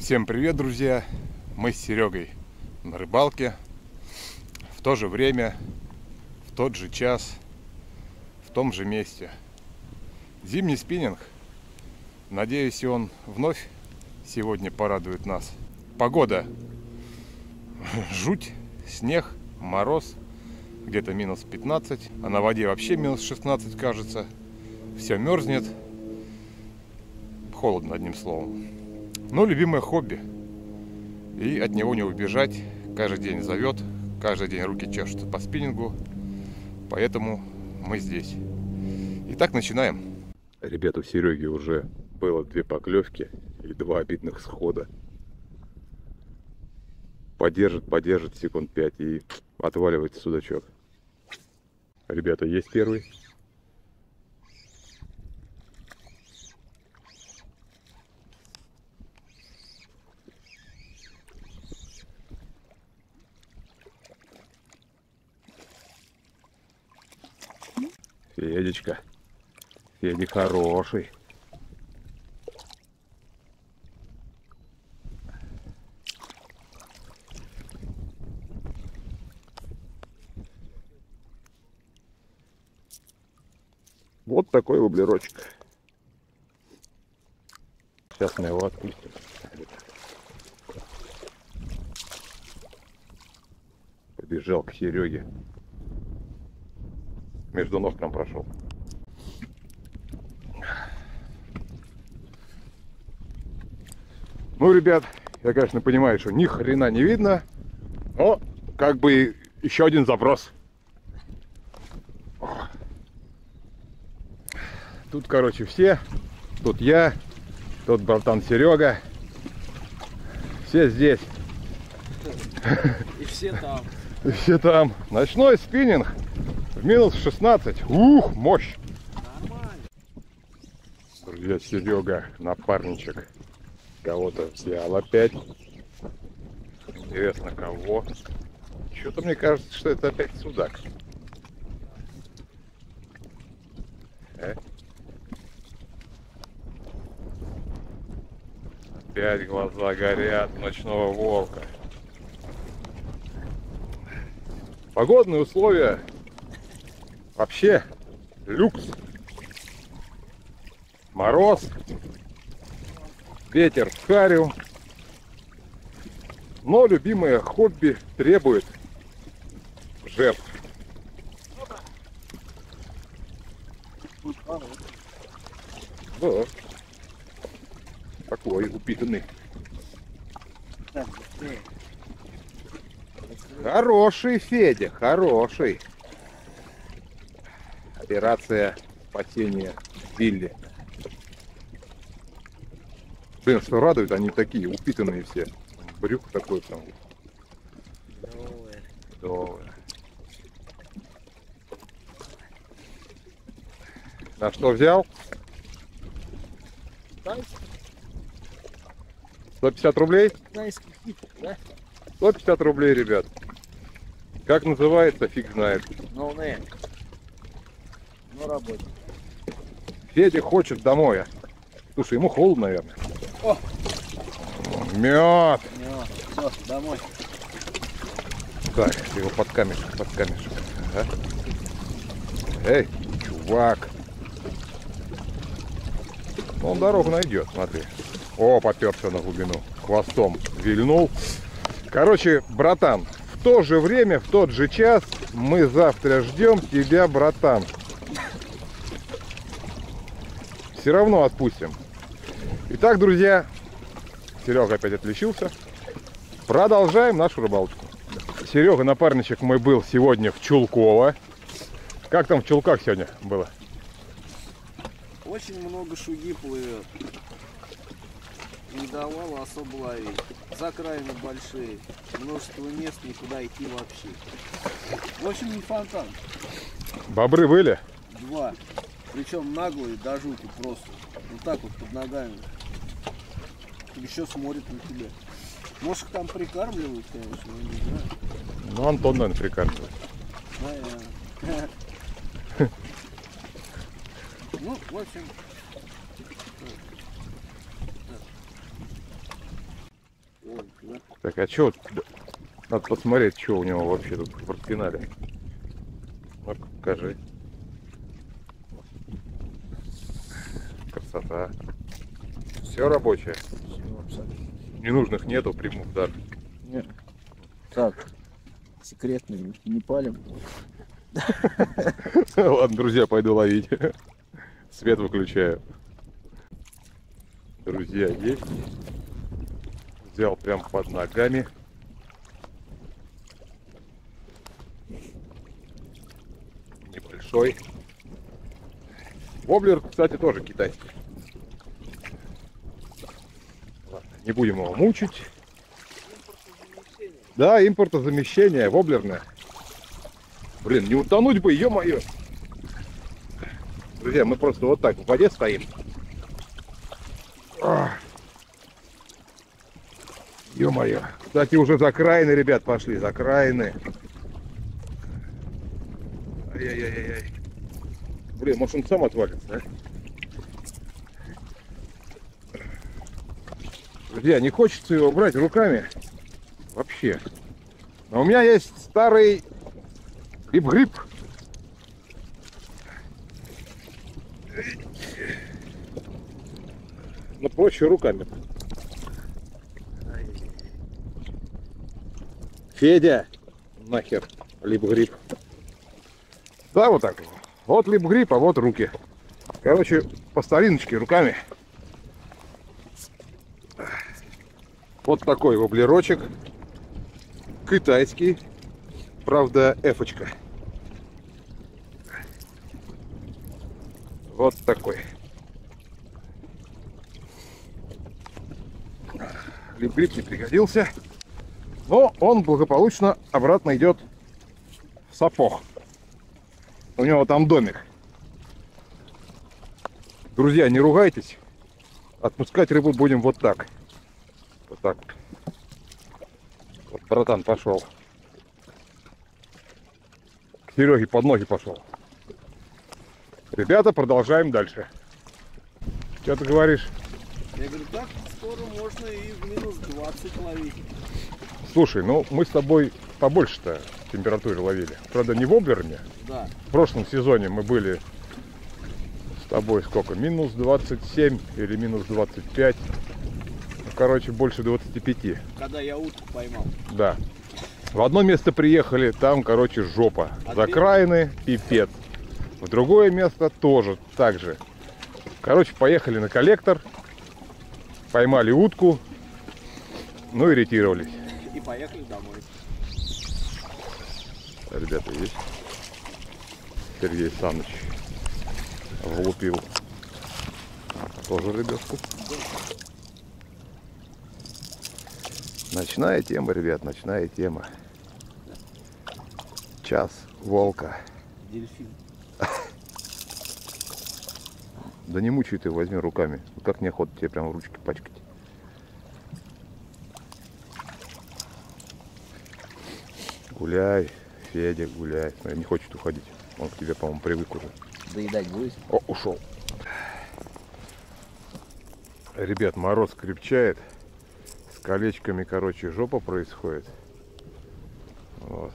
Всем привет, друзья! Мы с Серегой на рыбалке в то же время, в тот же час, в том же месте. Зимний спиннинг. Надеюсь, он вновь сегодня порадует нас. Погода жуть, снег, мороз, где-то минус 15, а на воде вообще минус 16, кажется. Все мерзнет, холодно, одним словом. Но любимое хобби, и от него не убежать. Каждый день зовет, каждый день руки чешутся по спиннингу, поэтому мы здесь. Итак, начинаем. Ребята, у Сереги уже было 2 поклевки и 2 обидных схода. Подержит секунд 5 и отваливается судачок. Ребята, есть первый. Федечка. Федя хороший. Вот такой воблерочек. Сейчас мы его отпустим. Побежал к Сереге. Между ног прям прошел. Ну, ребят, я, конечно, понимаю, что ни хрена не видно, но как бы еще один заброс. Тут, короче, все. Тут я, тут братан Серега. Все здесь. И все там. И все там. Ночной спиннинг в минус 16. Ух, мощь. Нормально. Друзья, Серега, напарничек. Кого-то взял опять. Интересно, кого? Что-то мне кажется, что это опять судак. Опять глаза горят ночного волка. Погодные условия вообще люкс. Мороз, ветер в харю. Но любимое хобби требует жертв. Да. Такой упитанный. Хороший, Федя, хороший. Операция спасения Билли. Блин, что радует, они такие упитанные все. Брюх такой там. Здоровые. На что взял? 150 рублей? 150 рублей, ребят. Как называется, фиг знает. Ну, работает. Федя хочет домой. Слушай, ему холодно, наверное. О! Мед! Все, домой. Так, его под камешек, Ага. Эй, чувак. Он дорогу найдет, смотри. О, поперся на глубину. Хвостом вильнул. Короче, братан, в то же время, в тот же час мы завтра ждем тебя, братан. Все равно отпустим. Итак, друзья, Серега опять отличился. Продолжаем нашу рыбалочку. Серега, напарничек мой, был сегодня в Чулково. Как там в Чулках сегодня было? Очень много шуги плывет. Не давало особо ловить. Закраины большие. Множество мест, никуда идти вообще. В общем, не фонтан. Бобры были? 2. Причем наглые до жути просто. Вот так вот под ногами. Еще смотрят на тебя. Может, их там прикармливают, конечно, я не знаю. Ну, Антон, наверное, прикармливает. Наверное. Ну, в общем, Так, а что? Надо посмотреть, что у него вообще тут в арсенале. Ну, покажи. Красота. Все рабочее. Всё абсолютно. Ненужных нету, приму в дар. Нет. Так, секретный, не палим. Ладно, друзья, пойду ловить. Свет выключаю. Друзья, есть. Взял прям под ногами. Небольшой. Воблер, кстати, тоже китайский. Ладно, не будем его мучить. Да, импортозамещение, воблерное. Блин, не утонуть бы, ё-моё. Друзья, мы просто вот так в воде стоим. Ё-моё. Кстати, уже закраины, ребят, пошли, закраины. Ай-яй-яй-яй. Блин, может он сам отвалится, да? Друзья, не хочется его брать руками. Вообще. Но у меня есть старый гриб-гриб. Но проще руками. Федя, нахер, лип-гриб. Да, вот так. Вот лип-гриб, а вот руки. Короче, по стариночке руками. Вот такой воблерочек. Китайский. Правда, эфочка. Вот такой. Лип-гриб не пригодился. Но он благополучно обратно идет в сапог. У него там домик. Друзья, не ругайтесь. Отпускать рыбу будем вот так. Вот так. Вот братан пошел. К Сереге под ноги пошел. Ребята, продолжаем дальше. Что ты говоришь? Я говорю, так скоро можно и в минус 20 ловить. Слушай, ну мы с тобой побольше-то температуры ловили. Правда, не воблерами. Да. В прошлом сезоне мы были с тобой сколько? Минус 27 или минус 25. Ну, короче, больше 25. Когда я утку поймал. Да. В одно место приехали, там, короче, жопа. Закраины, пипец. В другое место тоже так же. Короче, поехали на коллектор. Поймали утку. Ну и ретировались. И поехали домой. Ребята, есть. Сергей Саныч влупил тоже рыбешку. Ночная тема, ребят, ночная тема. Час волка. Дельфин. Да не мучай ты, возьми руками. Как неохота тебе прям ручки пачкать. Гуляй, Федя, гуляй. Не хочет уходить. Он к тебе, по-моему, привык уже. Доедать будете? О, ушел. Ребят, мороз крепчает. С колечками, короче, жопа происходит. Вот.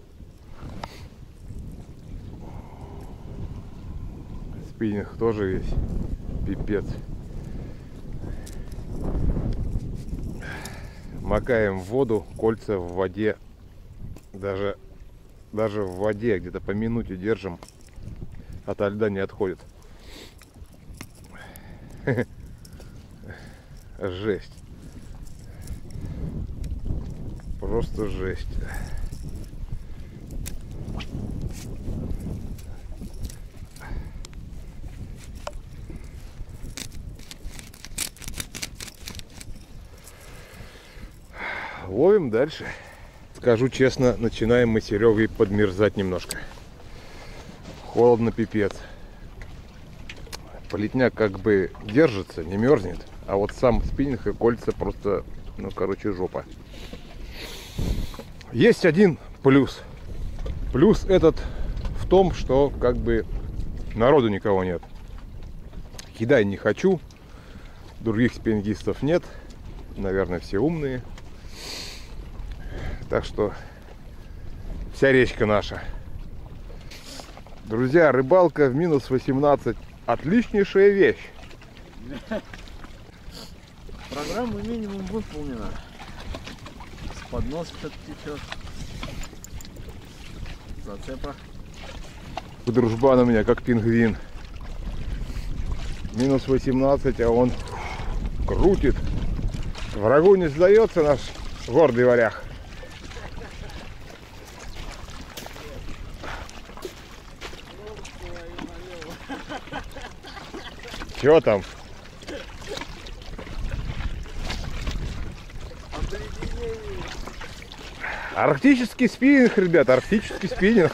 Спиннинг тоже есть. Пипец. Макаем в воду, кольца в воде. Даже в воде где-то по минуте держим. От льда не отходит. Жесть. Просто жесть. Ловим дальше. Скажу честно, начинаем мы с Серегой подмерзать немножко. Холодно пипец. Плетня как бы держится, не мерзнет. А вот сам спиннинг и кольца просто, ну, короче, жопа. Есть один плюс. Плюс этот в том, что как бы народу никого нет. Кидай не хочу. Других спиннингистов нет. Наверное, все умные. Так что вся речка наша. Друзья, рыбалка в минус 18 отличнейшая вещь. Программа минимум выполнена. С поднос что-то течет. Зацепа. Дружбан у меня как пингвин. Минус 18, а он крутит. Врагу не сдается наш гордый варяг. Чё там? Арктический спиннинг, ребята, арктический спиннинг.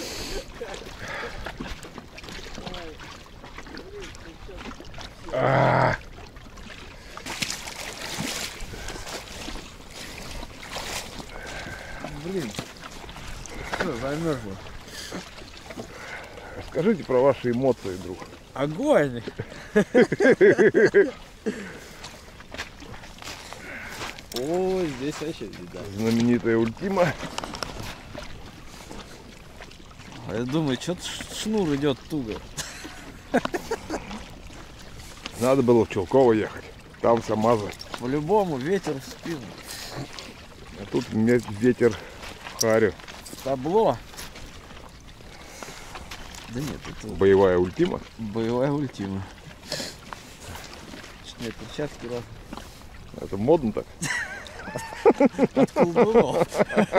Блин, что, замерзло? Расскажите про ваши эмоции, друг. Огонь! О, здесь вообще беда. Знаменитая ультима. Я думаю, что-то шнур идет туго. Надо было в Чулково ехать. Там Самаза. По-любому ветер в спину. А тут ветер в харю. Табло. Да нет, это Боевая ультима. боевая ультима. Нет, перчатки раз. Это модно так. От колдунов.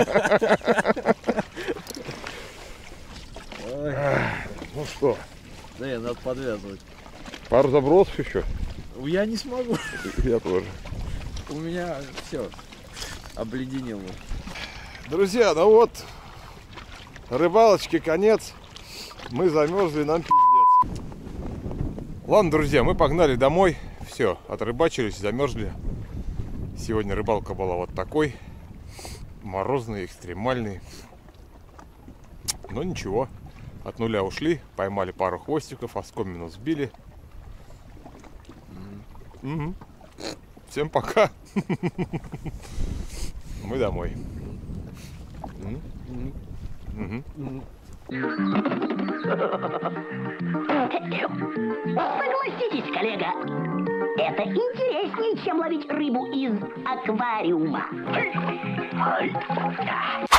Ой. Ну что, Да, надо подвязывать. пару забросов еще. Я не смогу. Я тоже. У меня все обледенело. Друзья, ну вот, рыбалочки конец. Мы замерзли, нам пиздец. Ладно, друзья, мы погнали домой. Все, отрыбачились, замерзли. Сегодня рыбалка была вот такой. Морозный, экстремальный. Но ничего. От нуля ушли, поймали пару хвостиков, оскомину сбили. Угу. Всем пока. Мы домой. Согласитесь, коллега, это интереснее, чем ловить рыбу из аквариума.